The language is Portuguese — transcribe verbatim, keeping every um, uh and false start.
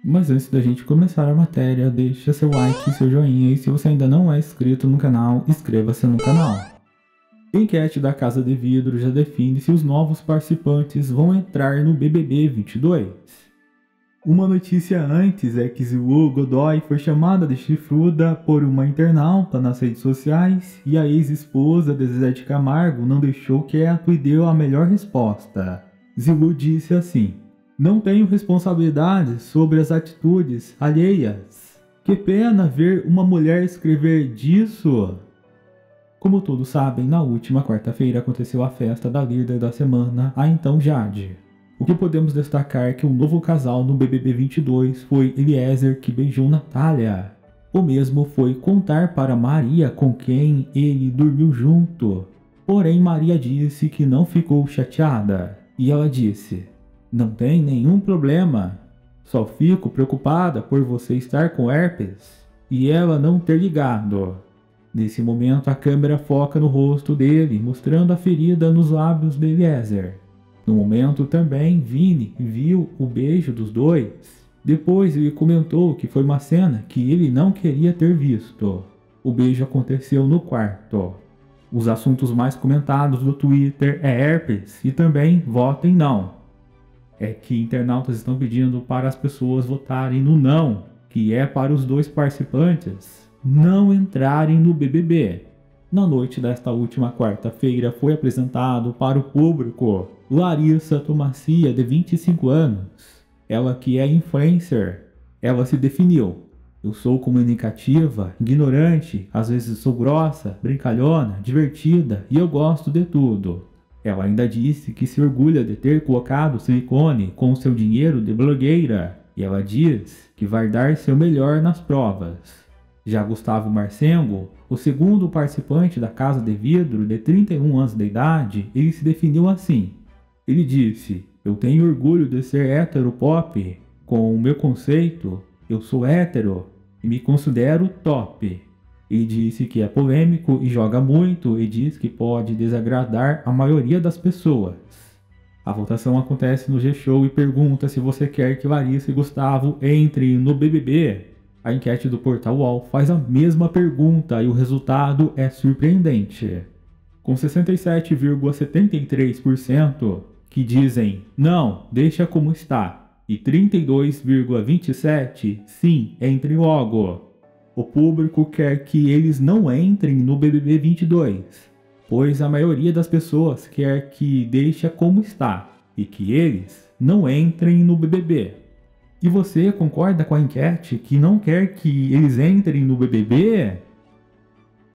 Mas antes da gente começar a matéria, deixa seu like, seu joinha e se você ainda não é inscrito no canal, inscreva-se no canal. A enquete da Casa de Vidro já define se os novos participantes vão entrar no B B B vinte e dois. Uma notícia antes é que Zilu Godoy foi chamada de chifruda por uma internauta nas redes sociais e a ex-esposa de Zezé de Camargo não deixou quieto e deu a melhor resposta. Zilu disse assim: "Não tenho responsabilidade sobre as atitudes alheias. Que pena ver uma mulher escrever disso." Como todos sabem, na última quarta-feira aconteceu a festa da líder da semana, a então Jade. O que podemos destacar é que o novo casal no B B B vinte e dois foi Eliezer, que beijou Natália. O mesmo foi contar para Maria com quem ele dormiu junto. Porém, Maria disse que não ficou chateada. E ela disse: "Não tem nenhum problema. Só fico preocupada por você estar com herpes e ela não ter ligado." Nesse momento, a câmera foca no rosto dele, mostrando a ferida nos lábios de Eliezer. No momento também, Vini viu o beijo dos dois. Depois ele comentou que foi uma cena que ele não queria ter visto. O beijo aconteceu no quarto. Os assuntos mais comentados do Twitter é herpes e também votem não. É que internautas estão pedindo para as pessoas votarem no não, que é para os dois participantes não entrarem no B B B. Na noite desta última quarta-feira foi apresentado para o público Larissa Tomassia, de vinte e cinco anos. Ela que é influencer. Ela se definiu: "Eu sou comunicativa, ignorante, às vezes sou grossa, brincalhona, divertida e eu gosto de tudo." Ela ainda disse que se orgulha de ter colocado silicone com seu dinheiro de blogueira. E ela diz que vai dar seu melhor nas provas. Já Gustavo Marcengo, o segundo participante da Casa de Vidro, de trinta e um anos de idade, ele se definiu assim. Ele disse: "Eu tenho orgulho de ser hétero pop. Com o meu conceito, eu sou hétero e me considero top." Ele disse que é polêmico e joga muito e diz que pode desagradar a maioria das pessoas. A votação acontece no G-Show e pergunta se você quer que Larissa e Gustavo entrem no B B B. A enquete do portal U O L faz a mesma pergunta e o resultado é surpreendente. Com sessenta e sete vírgula setenta e três por cento que dizem não, deixa como está, e trinta e dois vírgula vinte e sete por cento sim, entre logo. O público quer que eles não entrem no B B B vinte e dois, pois a maioria das pessoas quer que deixe como está e que eles não entrem no B B B. E você concorda com a enquete que não quer que eles entrem no B B B?